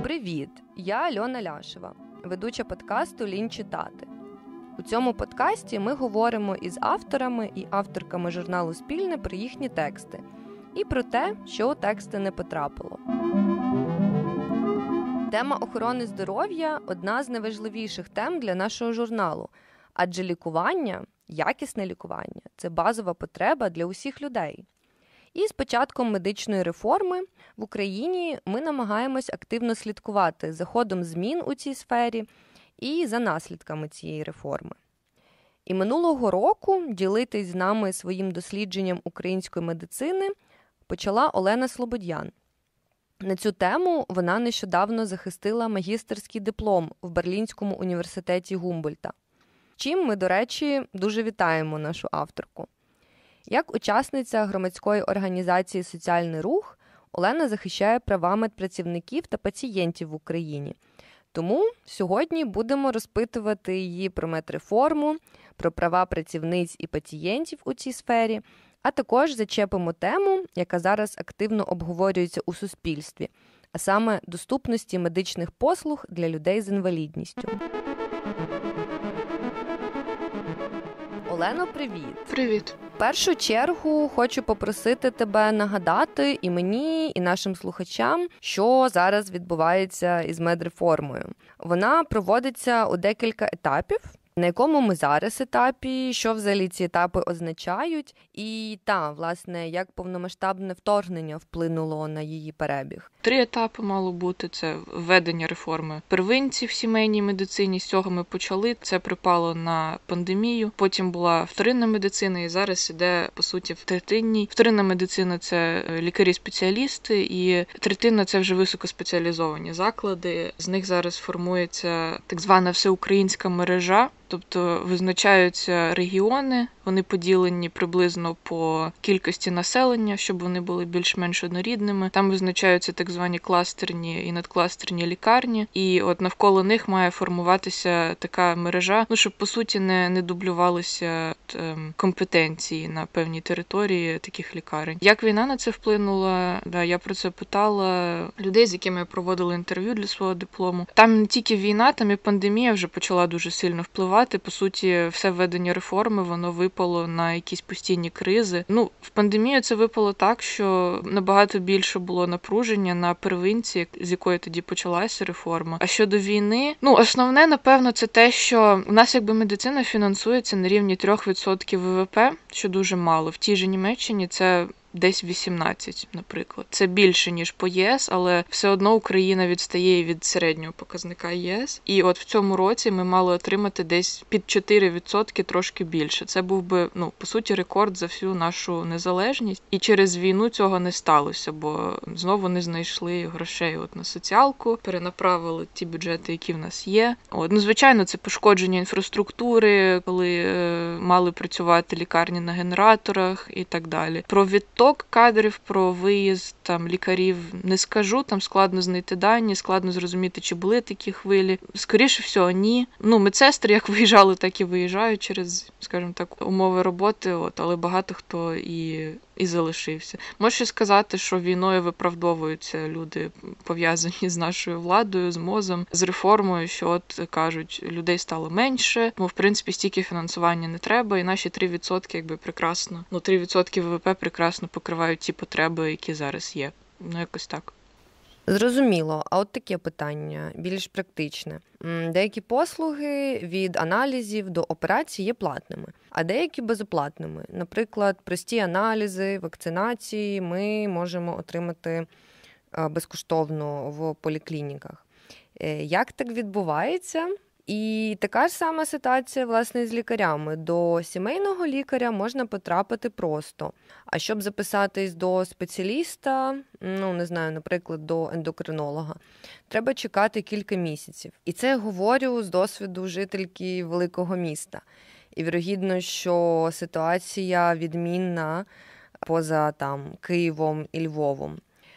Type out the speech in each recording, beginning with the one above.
Привіт! Я Альона Ляшева, ведуча подкасту «Лінь читати». У цьому подкасті ми говоримо із авторами і авторками журналу «Спільне» про їхні тексти і про те, що у тексти не потрапило. Тема охорони здоров'я – одна з найважливіших тем для нашого журналу, адже лікування, якісне лікування – це базова потреба для усіх людей. І з початком медичної реформи в Україні ми намагаємось активно слідкувати за ходом змін у цій сфері і за наслідками цієї реформи. І минулого року ділитись з нами своїм дослідженням української медицини почала Олена Слободян. На цю тему вона нещодавно захистила магістерський диплом в Берлінському університеті Гумбольдта. Чим ми, до речі, дуже вітаємо нашу авторку. Як учасниця громадської організації «Соціальний рух» Олена захищає права медпрацівників та пацієнтів в Україні. Тому сьогодні будемо розпитувати її про медреформу, про права працівниць і пацієнтів у цій сфері, а також зачепимо тему, яка зараз активно обговорюється у суспільстві, а саме доступності медичних послуг для людей з інвалідністю. Олено, привіт! Привіт! В першу чергу хочу попросити тебе нагадати і мені, і нашим слухачам, що зараз відбувається із медреформою. Вона проводиться у декілька етапів. На якому ми зараз етапі, що взагалі ці етапи означають, і власне, як повномасштабне вторгнення вплинуло на її перебіг. 3 етапи мало бути. Це введення реформи первинці в сімейній медицині. З цього ми почали. Це припало на пандемію. Потім була вторинна медицина, і зараз іде, по суті, в третинній. Вторинна медицина – це лікарі-спеціалісти, і третинна – це вже високоспеціалізовані заклади. З них зараз формується так звана всеукраїнська мережа. Тобто визначаються регіони, вони поділені приблизно по кількості населення, щоб вони були більш-менш однорідними. Там визначаються так звані кластерні і надкластерні лікарні, і от навколо них має формуватися така мережа, щоб по суті не дублювалися компетенції на певній території таких лікарень. Як війна на це вплинула? Я про це питала людей, з якими я проводила інтерв'ю для свого диплому. Там не тільки війна, там і пандемія вже почала дуже сильно впливати. По суті, все введення реформи, воно випало на якісь постійні кризи. В пандемію це випало так, що набагато більше було напруження на первинці, з якої тоді почалася реформа. А щодо війни, основне, напевно, це те, що у нас якби медицина фінансується на рівні 3% ВВП, що дуже мало. В тій же Німеччині це десь 18, наприклад. Це більше, ніж по ЄС, але все одно Україна відстає від середнього показника ЄС. І от в цьому році ми мали отримати десь під 4%, трошки більше. Це був би, по суті, рекорд за всю нашу незалежність. І через війну цього не сталося, бо знову не знайшли грошей на соціалку, перенаправили ті бюджети, які в нас є. Звичайно, це пошкодження інфраструктури, коли мали працювати лікарні на генераторах і так далі. Про відток кадрів, про виїзд лікарів не скажу, там складно знайти дані, складно зрозуміти, чи були такі хвилі. Скоріше всього, ні. Медсестри як виїжджали, так і виїжджають через, скажімо так, умови роботи, але багато хто і залишився. Можу сказати, що війною виправдовуються люди, пов'язані з нашою владою, з МОЗом, з реформою, що кажуть, людей стало менше, в принципі, стільки фінансування не треба, і наші 3% якби прекрасно, 3% ВВП прекрасно покривають ті потреби, які зараз є. Якось так. Зрозуміло. А от таке питання, більш практичне. Деякі послуги від аналізів до операцій є платними, а деякі безоплатними. Наприклад, прості аналізи, вакцинації ми можемо отримати безкоштовно в поліклініках. Як так відбувається? І така ж сама ситуація, власне, з лікарями. До сімейного лікаря можна потрапити просто. А щоб записатись до спеціаліста, наприклад, до ендокринолога, треба чекати кілька місяців. І це я говорю з досвіду жительки великого міста. І вірогідно, що ситуація відмінна поза Києвом і Львовом.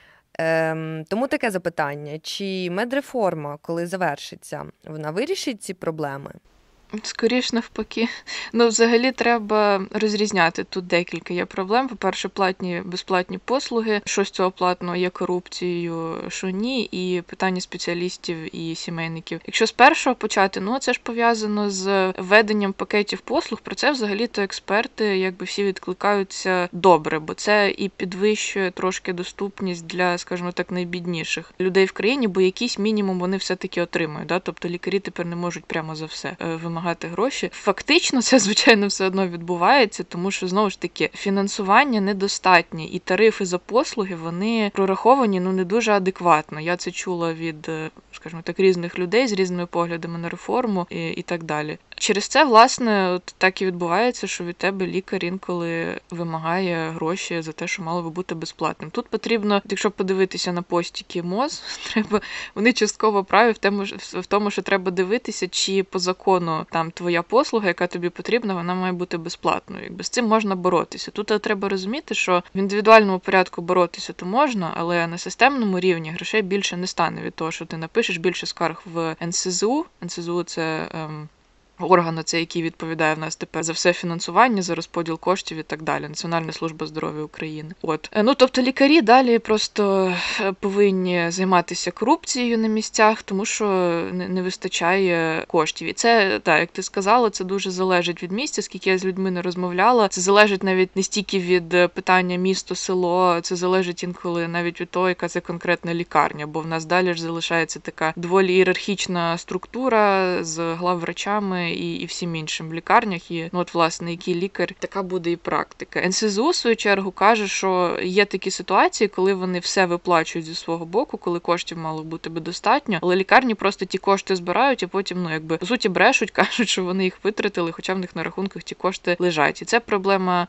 Тому таке запитання. Чи медреформа, коли завершиться, вона вирішить ці проблеми? Скоріш навпаки. Взагалі треба розрізняти. Тут декілька є проблем. По-перше, платні, безплатні послуги. Що з цього платного є корупцією, що ні, і питання спеціалістів і сімейників. Якщо з першого почати, це ж пов'язано з введенням пакетів послуг. Про це взагалі-то експерти всі відкликаються добре, бо це і підвищує трошки доступність для, скажімо так, найбідніших людей в країні, бо якийсь мінімум вони все-таки отримують. Да? Тобто лікарі тепер не можуть прямо за все вимагати гроші. Фактично це, звичайно, все одно відбувається, тому що, знову ж таки, фінансування недостатнє, і тарифи за послуги, вони прораховані не дуже адекватно. Я це чула від, скажімо так, різних людей з різними поглядами на реформу і так далі. Через це, власне, от так і відбувається, що від тебе лікар інколи вимагає гроші за те, що мало би бути безплатним. Тут потрібно, якщо подивитися на постіки МОЗ, вони частково праві в тому, що треба дивитися, чи по закону там твоя послуга, яка тобі потрібна, вона має бути безплатною. З цим можна боротися. Тут треба розуміти, що в індивідуальному порядку боротися то можна, але на системному рівні грошей більше не стане від того, що ти напишеш більше скарг в НСЗУ. НСЗУ – це орган, який відповідає в нас тепер за все фінансування, за розподіл коштів і так далі. Національна служба здоров'я України. Тобто лікарі далі просто повинні займатися корупцією на місцях, тому що не вистачає коштів. І це, так, як ти сказала, це дуже залежить від місця, скільки я з людьми не розмовляла. Це залежить навіть не стільки від питання місто, село, це залежить інколи навіть від того, яка це конкретна лікарня, бо в нас далі ж залишається така доволі ієрархічна структура з главврачами і всім іншим в лікарнях. І власне, який лікар, така буде і практика. НСЗУ, в свою чергу, каже, що є такі ситуації, коли вони все виплачують зі свого боку, коли коштів мало бути би достатньо, але лікарні просто ті кошти збирають, і потім, по суті, брешуть, кажуть, що вони їх витратили, хоча в них на рахунках ті кошти лежать. І це проблема.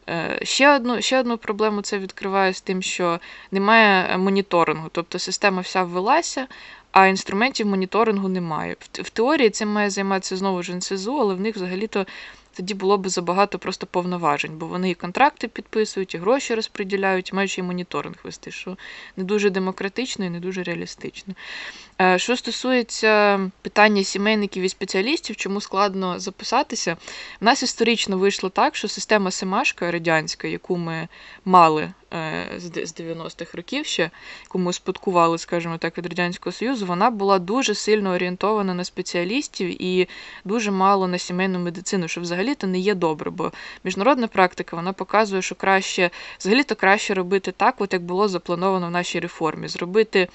Ще одну проблему це відкриває з тим, що немає моніторингу, тобто система вся ввелася, а інструментів моніторингу немає. В теорії цим має займатися знову ж НСЗУ, але в них взагалі-то тоді було б забагато просто повноважень, бо вони і контракти підписують, і гроші розподіляють, і мають ще й моніторинг вести, що не дуже демократично і не дуже реалістично. Що стосується питання сімейників і спеціалістів, чому складно записатися, в нас історично вийшло так, що система Семашка радянська, яку ми мали з 90-х років ще, яку ми успадкували, скажімо так, від Радянського Союзу, вона була дуже сильно орієнтована на спеціалістів і дуже мало на сімейну медицину, що взагалі-то не є добре, бо міжнародна практика, вона показує, що взагалі-то краще робити так, як було заплановано в нашій реформі. Зробити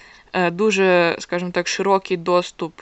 дуже, скажімо так, широкий доступ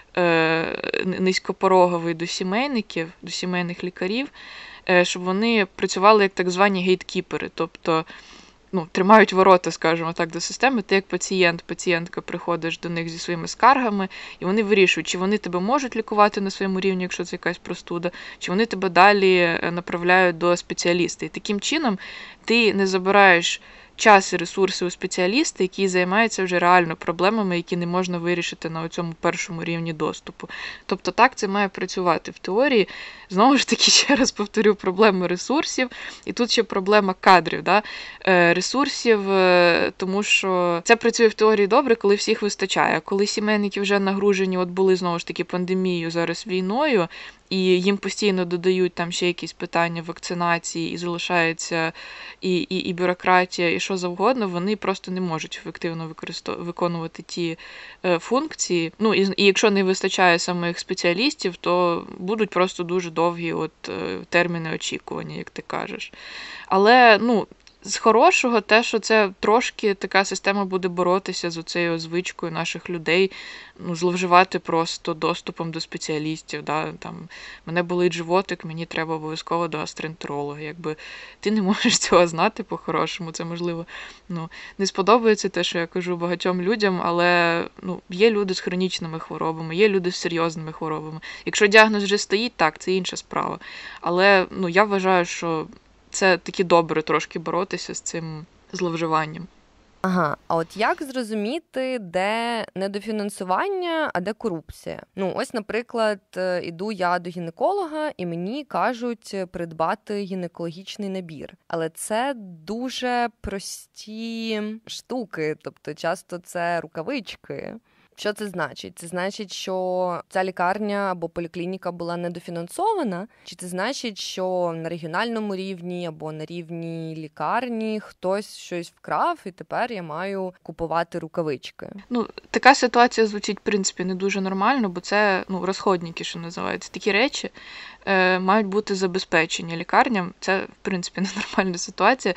низькопороговий до сімейників, до сімейних лікарів, щоб вони працювали як так звані гейткіпери, тобто тримають ворота, скажімо так, до системи. Ти як пацієнтка приходиш до них зі своїми скаргами, і вони вирішують, чи вони тебе можуть лікувати на своєму рівні, якщо це якась простуда, чи вони тебе далі направляють до спеціаліста. І таким чином ти не забираєш час і ресурси у спеціаліста, який займається вже реально проблемами, які не можна вирішити на цьому першому рівні доступу. Тобто так це має працювати в теорії. Знову ж таки, ще раз повторю, проблема ресурсів. І тут ще проблема кадрів. Да? Ресурсів, тому що це працює в теорії добре, коли всіх вистачає. А коли сімейники вже нагружені, були знову ж таки пандемією, зараз війною, і їм постійно додають там ще якісь питання вакцинації, і залишається і бюрократія, і що завгодно, вони просто не можуть ефективно виконувати ті функції. І якщо не вистачає самих спеціалістів, то будуть просто дуже довгі терміни очікування, як ти кажеш. Але, з хорошого те, що це трошки така система буде боротися з оцею звичкою наших людей, зловживати просто доступом до спеціалістів. Да? Там, мене болить животик, мені треба обов'язково до гастроентеролога. Ти не можеш цього знати по-хорошому, це, можливо, не сподобається те, що я кажу багатьом людям, але є люди з хронічними хворобами, є люди з серйозними хворобами. Якщо діагноз вже стоїть, так, це інша справа. Але я вважаю, що це таки добре трошки боротися з цим зловживанням. Ага, а як зрозуміти, де недофінансування, а де корупція? Ось, наприклад, іду я до гінеколога, і мені кажуть придбати гінекологічний набір. Але це дуже прості штуки, тобто часто це рукавички. Що це значить? Це значить, що ця лікарня або поліклініка була недофінансована? Чи це значить, що на регіональному рівні або на рівні лікарні хтось щось вкрав, і тепер я маю купувати рукавички? Така ситуація звучить, в принципі, не дуже нормально, бо це розходники, що називається. Такі речі мають бути забезпечені лікарням. Це, в принципі, ненормальна ситуація.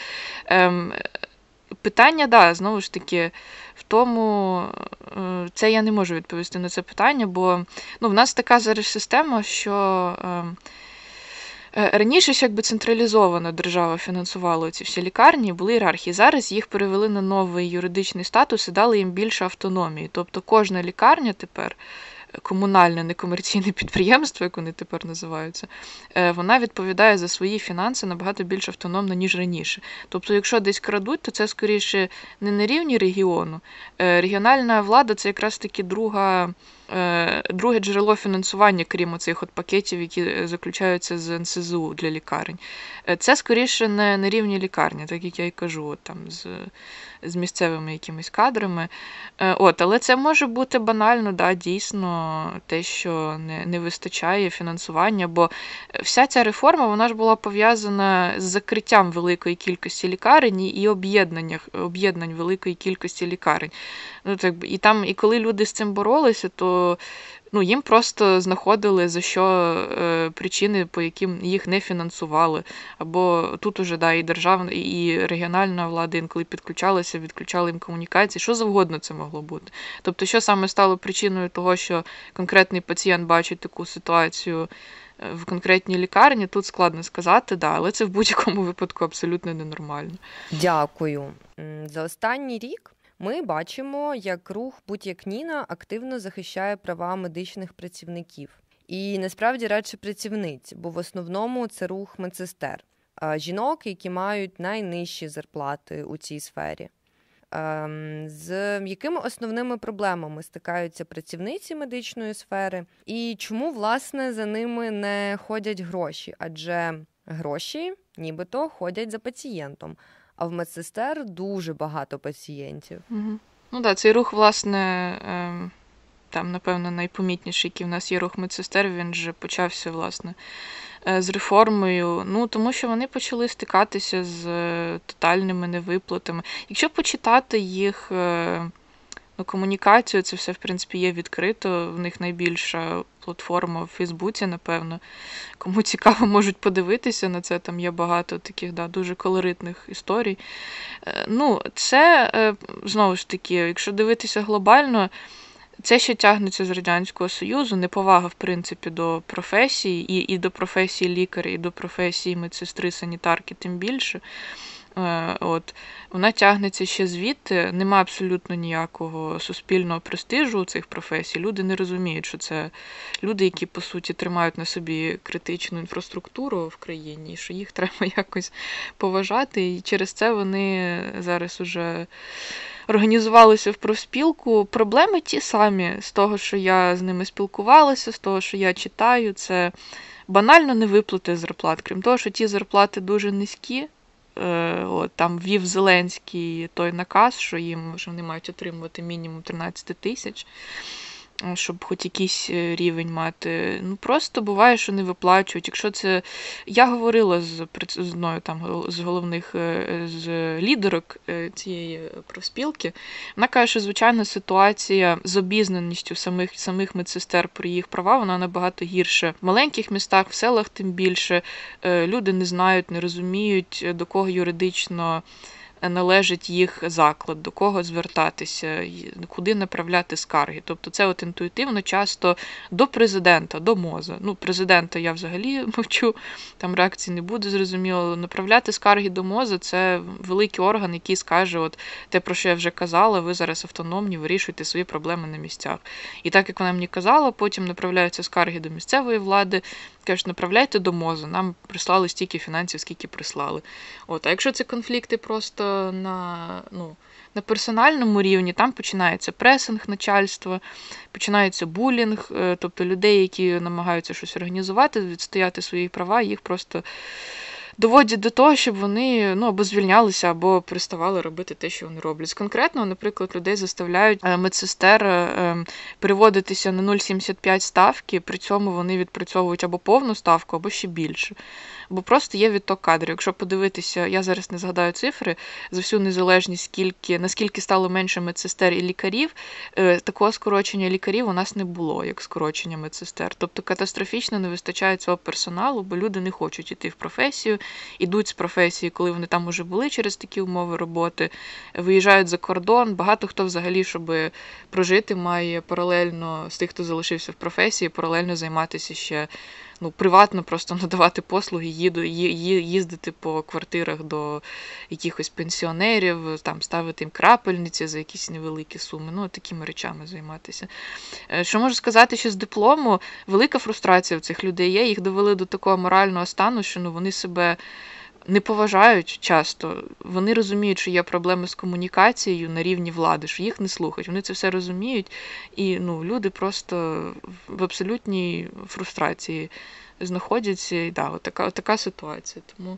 Питання, знову ж таки, в тому, це я не можу відповісти на це питання, бо в нас така зараз система, що раніше ж якби централізована держава фінансувала ці всі лікарні, були ієрархії. Зараз їх перевели на новий юридичний статус і дали їм більше автономії. Тобто кожна лікарня тепер, комунальне некомерційне підприємство, як вони тепер називаються, вона відповідає за свої фінанси набагато більш автономно, ніж раніше. Тобто, якщо десь крадуть, то це скоріше не на рівні регіону. Регіональна влада – це якраз таки друге джерело фінансування, крім оцих пакетів, які заключаються з НСЗУ для лікарень. Це скоріше не на рівні лікарні, так як я і кажу, там з місцевими якимись кадрами. Але це може бути банально, дійсно, те, що не вистачає фінансування, бо вся ця реформа, вона ж була пов'язана з закриттям великої кількості лікарень і об'єднань великої кількості лікарень. І коли люди з цим боролися, то їм просто знаходили за що причини, по яким їх не фінансували. Або тут уже і державна, і регіональна влада інколи підключалася, відключали їм комунікації, що завгодно це могло бути. Тобто, що саме стало причиною того, що конкретний пацієнт бачить таку ситуацію в конкретній лікарні, тут складно сказати, але це в будь-якому випадку абсолютно ненормально. Дякую. За останній рік ми бачимо, як рух «Будь як Ніна» активно захищає права медичних працівників. І насправді радше працівниць, бо в основному це рух медсестер. Жінок, які мають найнижчі зарплати у цій сфері. З якими основними проблемами стикаються працівниці медичної сфери? І чому, власне, за ними не ходять гроші? Адже гроші нібито ходять за пацієнтом. А в медсестер дуже багато пацієнтів. Угу. Цей рух, власне, там, напевно, найпомітніший, який в нас є рух медсестер, він же почався, власне, з реформою, тому що вони почали стикатися з тотальними невиплатами. Якщо почитати їх комунікацію, це все, в принципі, є відкрито, в них найбільша платформа в Фейсбуці, напевно. Кому цікаво, можуть подивитися на це, там є багато таких, дуже колоритних історій. Це, знову ж таки, якщо дивитися глобально, це ще тягнеться з Радянського Союзу, неповага, в принципі, до професії, і до професії лікаря, і до професії медсестри, санітарки, тим більше. Вона тягнеться ще звідти, нема абсолютно ніякого суспільного престижу у цих професій. Люди не розуміють, що це люди, які, по суті, тримають на собі критичну інфраструктуру в країні, і що їх треба якось поважати, і через це вони зараз уже організувалися в профспілку. Проблеми ті самі, з того, що я з ними спілкувалася, з того, що я читаю, це банально невиплати зарплат. Крім того, що ті зарплати дуже низькі, там ввів Зеленський той наказ, що вони мають отримувати мінімум 13 тисяч, щоб хоч якийсь рівень мати. Просто буває, що не виплачують. Якщо це... Я говорила з одною з головних з лідерок цієї профспілки. Вона каже, що, звичайно, ситуація з обізнаністю самих медсестер про їх права, вона набагато гірше. В маленьких містах, в селах тим більше. Люди не знають, не розуміють, до кого юридично належить їх заклад, до кого звертатися, куди направляти скарги. Тобто це інтуїтивно часто до президента, до МОЗа. Президента я взагалі мовчу, там реакції не буде, зрозуміло. Направляти скарги до МОЗа – це великий орган, який скаже, те, про що я вже казала, ви зараз автономні, вирішуйте свої проблеми на місцях. І так, як вона мені казала, потім направляються скарги до місцевої влади, кажуть, направляйте до МОЗу, нам прислали стільки фінансів, скільки прислали. А якщо це конфлікти просто на персональному рівні, там починається пресинг начальства, починається булінг, тобто людей, які намагаються щось організувати, відстояти свої права, їх просто доводять до того, щоб вони або звільнялися, або переставали робити те, що вони роблять. Конкретно, наприклад, людей заставляють медсестер переводитися на 0,75 ставки, при цьому вони відпрацьовують або повну ставку, або ще більше. Бо просто є відток кадрів. Якщо подивитися, я зараз не згадаю цифри, за всю незалежність, наскільки стало менше медсестер і лікарів, такого скорочення лікарів у нас не було, як скорочення медсестер. Тобто катастрофічно не вистачає цього персоналу, бо люди не хочуть йти в професію, ідуть з професії, коли вони там уже були через такі умови роботи, виїжджають за кордон. Багато хто взагалі, щоб прожити, має паралельно з тих, хто залишився в професії, паралельно займатися ще приватно, просто надавати послуги, їздити по квартирах до якихось пенсіонерів, там ставити їм крапельниці за якісь невеликі суми, такими речами займатися. Що можу сказати, що з диплому велика фрустрація в цих людей є, їх довели до такого морального стану, що вони себе не поважають часто, вони розуміють, що є проблеми з комунікацією на рівні влади, що їх не слухають, вони це все розуміють, і люди просто в абсолютній фрустрації знаходяться, і така ситуація. Тому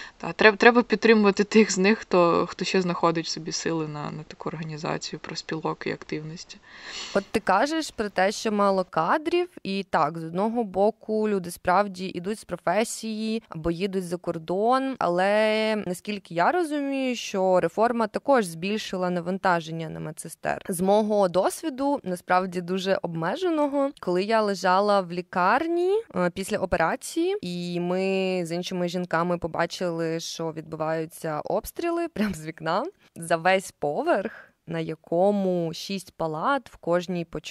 треба підтримувати тих з них, хто ще знаходить в собі сили на таку організацію профспілок і активності. От ти кажеш про те, що мало кадрів, і так, з одного боку, люди справді йдуть з професії або їдуть за кордон, але наскільки я розумію, що реформа також збільшила навантаження на медсестер. З мого досвіду, насправді дуже обмеженого, коли я лежала в лікарні після операції, і ми з іншими жінками побачили, що відбуваються обстріли прямо з вікна за весь поверх, на якому 6 палат, в кожній по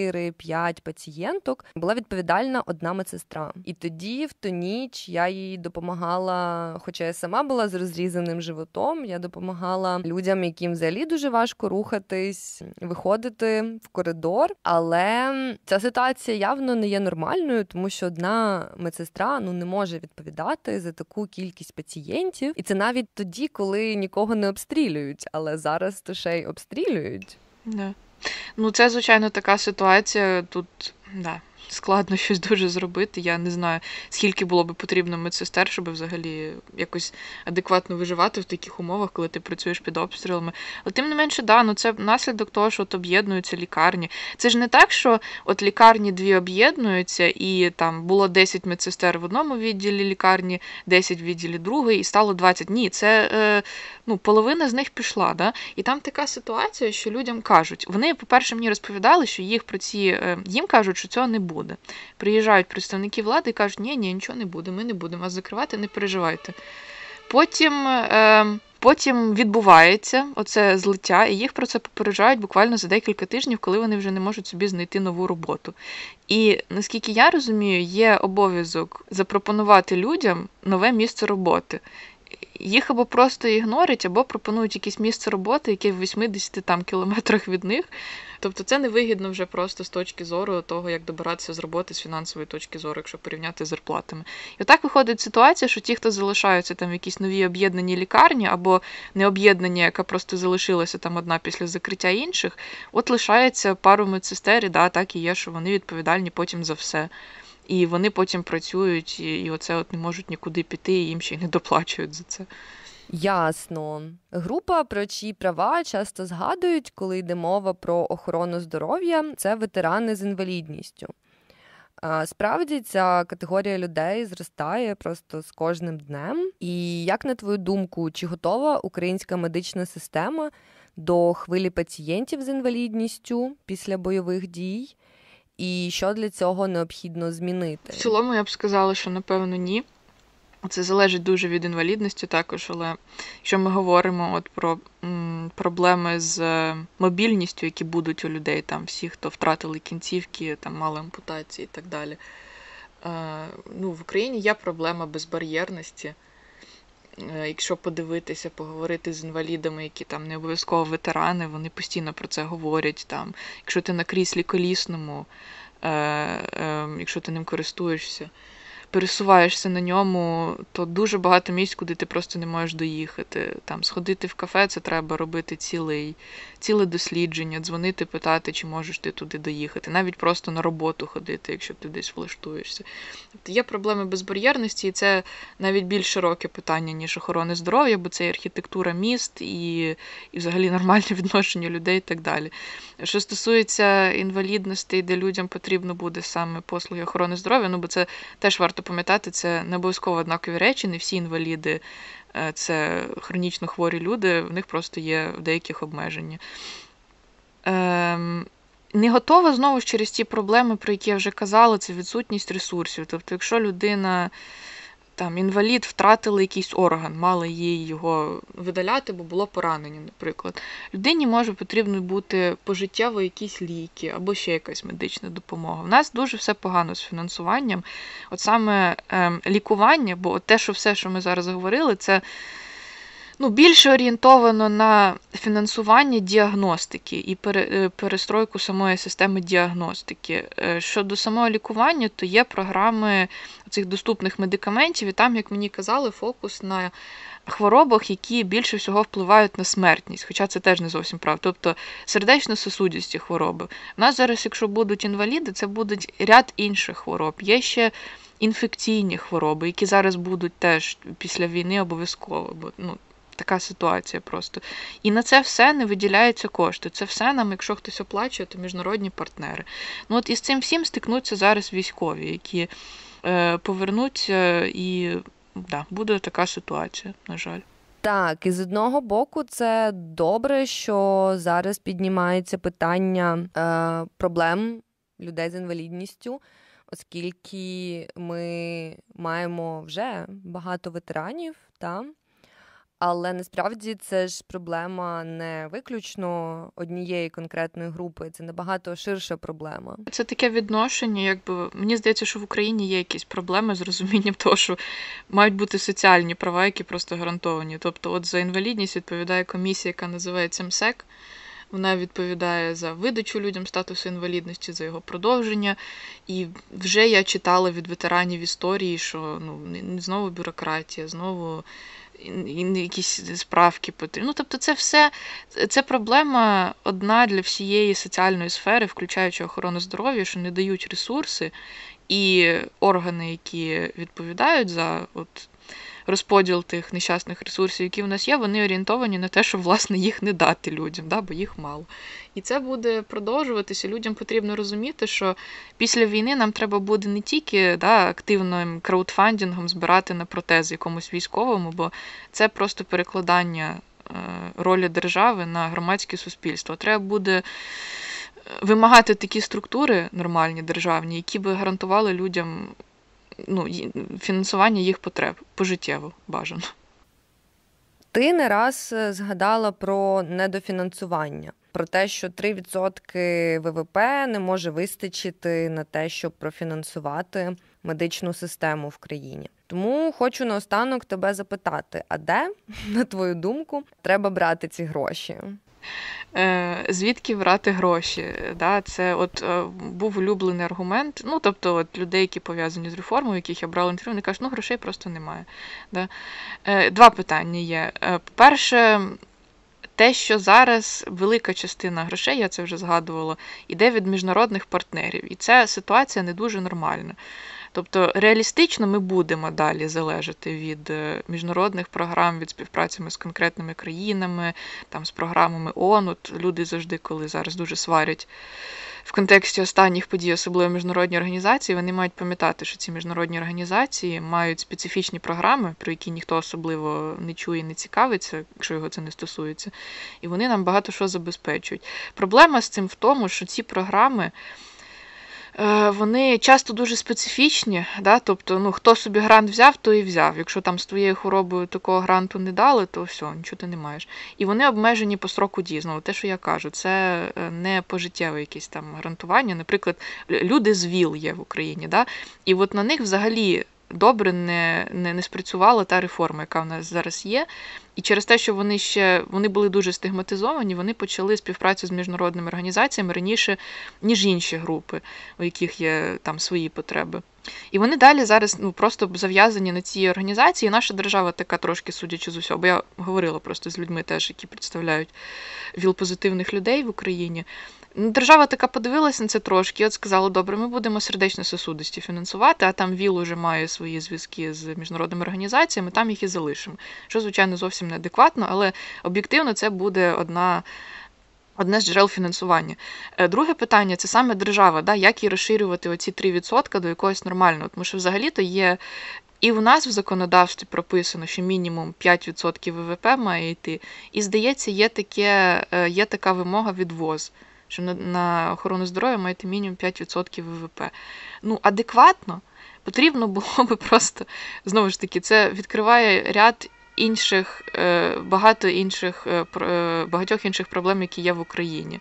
4-5 пацієнток, була відповідальна одна медсестра. І тоді, в ту ніч, я їй допомагала, хоча я сама була з розрізаним животом, я допомагала людям, яким взагалі дуже важко рухатись, виходити в коридор. Але ця ситуація явно не є нормальною, тому що одна медсестра не може відповідати за таку кількість пацієнтів. І це навіть тоді, коли нікого не обстрілюють, але зараз то ще й обстрілюють. Да. Це, звичайно, така ситуація. Тут, складно щось дуже зробити. Я не знаю, скільки було би потрібно медсестер, щоб взагалі якось адекватно виживати в таких умовах, коли ти працюєш під обстрілами. Але тим не менше, це наслідок того, що об'єднуються лікарні. Це ж не так, що лікарні дві об'єднуються, і там було 10 медсестер в одному відділі лікарні, 10 в відділі другої, і стало 20. Ні, це половина з них пішла. Да? І там така ситуація, що людям кажуть, вони, по-перше, мені розповідали, що їм кажуть, що цього не буде. Приїжджають представники влади і кажуть, ні, нічого не буде, ми не будемо вас закривати, не переживайте. Потім відбувається оце злиття, і їх про це попереджають буквально за декілька тижнів, коли вони вже не можуть собі знайти нову роботу. І, наскільки я розумію, є обов'язок запропонувати людям нове місце роботи. Їх або просто ігнорять, або пропонують якесь місце роботи, яке в 80 кілометрах від них. Тобто це невигідно вже просто з точки зору того, як добиратися з роботи з фінансової точки зору, якщо порівняти з зарплатами. І отак виходить ситуація, що ті, хто залишаються в якісь нові об'єднані лікарні, або не об'єднання, яка просто залишилася одна після закриття інших, лишається пару медсестер, і так і є, що вони відповідальні потім за все. І вони потім працюють, і оце не можуть нікуди піти, і їм ще й не доплачують за це. Ясно. Група, про чиї права часто згадують, коли йде мова про охорону здоров'я, це ветерани з інвалідністю. Справді, ця категорія людей зростає просто з кожним днем. І як, на твою думку, чи готова українська медична система до хвилі пацієнтів з інвалідністю після бойових дій? І що для цього необхідно змінити? В цілому я б сказала, що, напевно, ні. Це залежить дуже від інвалідності також, але якщо ми говоримо про проблеми з мобільністю, які будуть у людей, всі, хто втратили кінцівки, мали ампутації і так далі. В Україні є проблема безбар'єрності. Якщо подивитися, поговорити з інвалідами, які не обов'язково ветерани, вони постійно про це говорять. Якщо ти на кріслі колісному, якщо ти ним користуєшся, пересуваєшся на ньому, то дуже багато місць, куди ти просто не можеш доїхати. Там сходити в кафе, це треба робити ціле дослідження, дзвонити, питати, чи можеш ти туди доїхати. Навіть просто на роботу ходити, якщо ти десь влаштуєшся. Тобто є проблеми безбар'єрності, і це навіть більш широке питання, ніж охорони здоров'я, бо це і архітектура міст, і взагалі нормальне відношення людей і так далі. Що стосується інвалідностей, де людям потрібно буде саме послуги охорони здоров'я, бо це теж варто пам'ятати, це не обов'язково однакові речі, не всі інваліди це хронічно хворі люди, в них просто є деяких обмеження. Не готова, знову ж, через ті проблеми, про які я вже казала, це відсутність ресурсів. Тобто, якщо людина, інвалід, втратили якийсь орган, мали їй його видаляти, бо було поранення, наприклад. Людині може потрібно бути пожиттєво якісь ліки або ще якась медична допомога. У нас дуже все погано з фінансуванням. От саме лікування, бо те, що все, що ми зараз говорили, це більше орієнтовано на фінансування діагностики і перестройку самої системи діагностики. Щодо самого лікування, то є програми цих доступних медикаментів, і там, як мені казали, фокус на хворобах, які більше всього впливають на смертність, хоча це теж не зовсім правда. Тобто сердечно-сосудисті хвороби. У нас зараз, якщо будуть інваліди, це будуть ряд інших хвороб. Є ще інфекційні хвороби, які зараз будуть теж після війни обов'язково, бо така ситуація просто. І на це все не виділяються кошти. Це все нам, якщо хтось оплачує, то міжнародні партнери. І з цим всім стикнуться зараз військові, які повернуться, і буде така ситуація, на жаль. Так, і з одного боку, це добре, що зараз піднімається питання проблем людей з інвалідністю, оскільки ми маємо вже багато ветеранів, але насправді це ж проблема не виключно однієї конкретної групи, це набагато ширша проблема. Це таке відношення, мені здається, що в Україні є якісь проблеми з розумінням того, що мають бути соціальні права, які просто гарантовані. Тобто от за інвалідність відповідає комісія, яка називається МСЕК. Вона відповідає за видачу людям статусу інвалідності, за його продовження. І вже я читала від ветеранів історії, що знову бюрократія, знову якісь справки потрібні. Тобто це все, це проблема одна для всієї соціальної сфери, включаючи охорону здоров'я, що не дають ресурси, і органи, які відповідають за розподіл тих нещасних ресурсів, які в нас є, вони орієнтовані на те, щоб, власне, їх не дати людям, бо їх мало. І це буде продовжуватися. Людям потрібно розуміти, що після війни нам треба буде не тільки активним краудфандингом збирати на протез якомусь військовому, бо це просто перекладання ролі держави на громадське суспільство. Треба буде вимагати такі структури нормальні, державні, які би гарантували людям фінансування їх потреб пожиттєво бажано. Ти не раз згадала про недофінансування, про те, що 3% ВВП не може вистачити на те, щоб профінансувати медичну систему в країні. Тому хочу наостанок тебе запитати, а де, на твою думку, треба брати ці гроші? Звідки брати гроші? Це був улюблений аргумент. Тобто людей, які пов'язані з реформою, яких я брала інтерв'ю, вони кажуть, грошей просто немає. Два питання є. По-перше, те, що зараз велика частина грошей, я це вже згадувала, іде від міжнародних партнерів. І ця ситуація не дуже нормальна. Тобто реалістично ми будемо далі залежати від міжнародних програм, від співпраці з конкретними країнами, з програмами ООН. Люди завжди, коли зараз дуже сварять в контексті останніх подій, особливо міжнародні організації, вони мають пам'ятати, що ці міжнародні організації мають специфічні програми, про які ніхто особливо не чує, не цікавиться, якщо його це не стосується. І вони нам багато що забезпечують. Проблема з цим в тому, що ці програми вони часто дуже специфічні, тобто, хто собі грант взяв, то і взяв. Якщо з твоєю хворобою такого гранту не дали, то все, нічого ти не маєш. І вони обмежені по строку дії. Знову, те, що я кажу, це не пожиттєве якесь грантування. Наприклад, люди з ВІЛ є в Україні, і на них взагалі добре не спрацювала та реформа, яка в нас зараз є. І через те, що вони були дуже стигматизовані, вони почали співпрацю з міжнародними організаціями раніше, ніж інші групи, у яких є свої потреби. І вони далі зараз просто зав'язані на цій організації. І наша держава така трошки, судячи з усього, бо я говорила просто з людьми теж, які представляють ВІЛ-позитивних людей в Україні. Держава така подивилася на це трошки і от сказала, добре, ми будемо сердечно-сосудисті фінансувати, а там ВІЛ уже має свої зв'язки з міжнародними організаціями, там їх і залишимо. Що, звичайно, зовсім неадекватно, але об'єктивно це буде одне з джерел фінансування. Друге питання – це саме держава, як їй розширювати оці 3% до якогось нормального. Тому що взагалі-то є і в нас в законодавстві прописано, що мінімум 5% ВВП має йти. І, здається, є така вимога від ВОЗ, що на охорону здоров'я має йти мінімум 5% ВВП. Адекватно потрібно було би просто, знову ж таки, це відкриває ряд багатьох інших проблем, які є в Україні.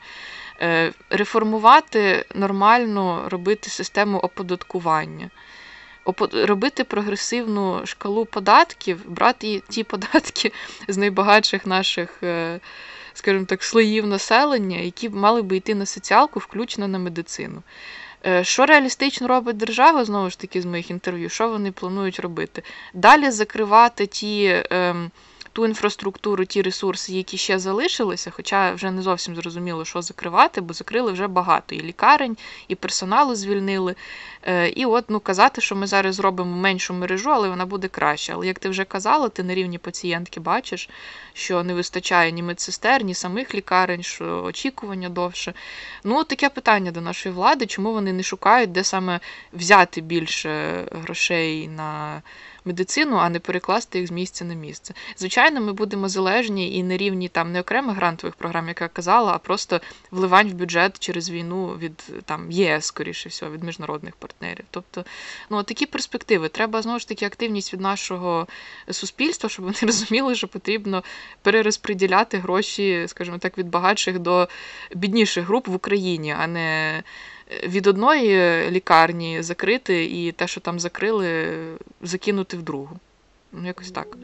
Реформувати нормально, робити систему оподаткування, робити прогресивну шкалу податків, брати ті податки з найбагатших наших, скажімо так, слоїв населення, які мали би йти на соціалку, включно на медицину. Що реалістично робить держава, знову ж таки, з моїх інтерв'ю, що вони планують робити? Далі закривати ту інфраструктуру, ті ресурси, які ще залишилися, хоча вже не зовсім зрозуміло, що закривати, бо закрили вже багато. І лікарень, і персоналу звільнили. І казати, що ми зараз зробимо меншу мережу, але вона буде краща. Але, як ти вже казала, ти на рівні пацієнтки бачиш, що не вистачає ні медсестер, ні самих лікарень, що очікування довше. Таке питання до нашої влади, чому вони не шукають, де саме взяти більше грошей на медицину, а не перекласти їх з місця на місце. Звичайно, ми будемо залежні і на рівні не окремих грантових програм, як я казала, а просто вливань в бюджет через війну від ЄС, скоріше всього, від міжнародних партнерів. Тобто, такі перспективи. Треба, знову ж таки, активність від нашого суспільства, щоб вони розуміли, що потрібно перерозподіляти гроші, скажімо так, від багатших до бідніших груп в Україні, а не від одної лікарні закрити і те, що там закрили, закинути в другу. Якось так.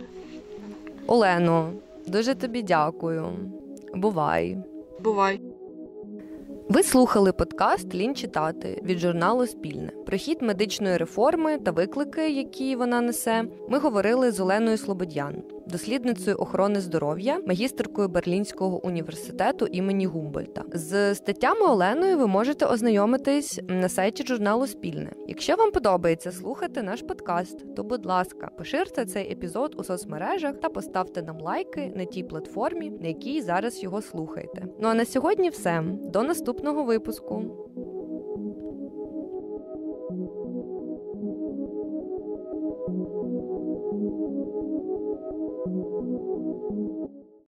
Олено, дуже тобі дякую. Бувай. Бувай. Ви слухали подкаст «Лінь читати» від журналу «Спільне». Про хід медичної реформи та виклики, які вона несе, ми говорили з Оленою Слободян, дослідницею охорони здоров'я, магістеркою Берлінського університету імені Гумбольдта. З статтями Оленою ви можете ознайомитись на сайті журналу «Спільне». Якщо вам подобається слухати наш подкаст, то, будь ласка, поширте цей епізод у соцмережах та поставте нам лайки на тій платформі, на якій зараз його слухаєте. А на сьогодні все. До наступного випуску.